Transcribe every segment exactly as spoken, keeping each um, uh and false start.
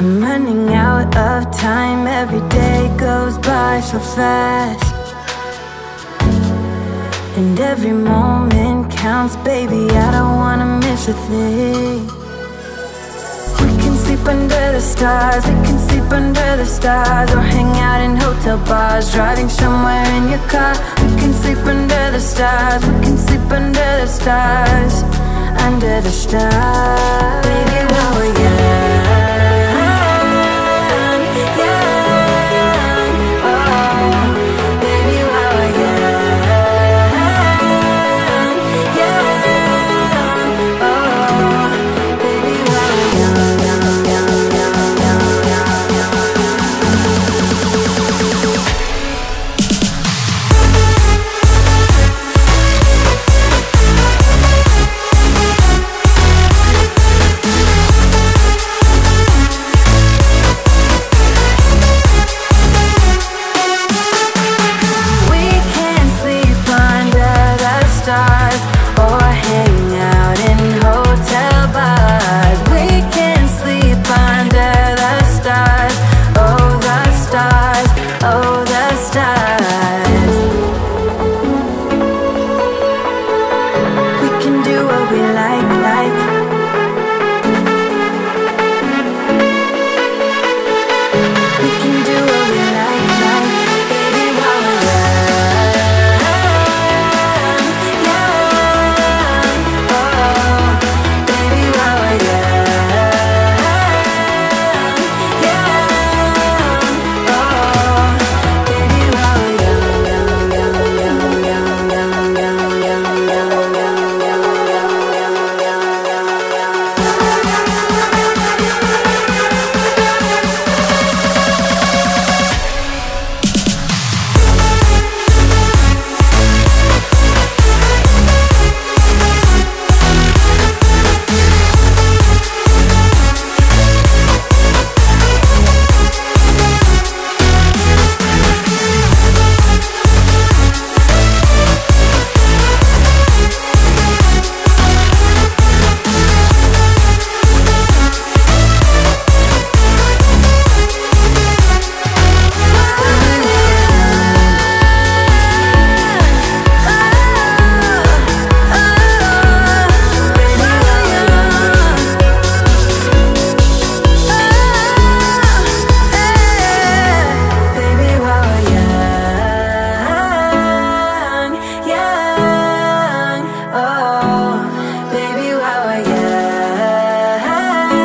I'm running out of time, every day goes by so fast, and every moment counts, baby, I don't wanna miss a thing. We can sleep under the stars, we can sleep under the stars, or hang out in hotel bars, driving somewhere in your car. We can sleep under the stars, we can sleep under the stars, under the stars. Baby, while we're young,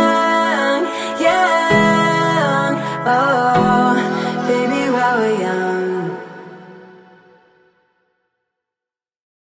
oh, baby, while we're young.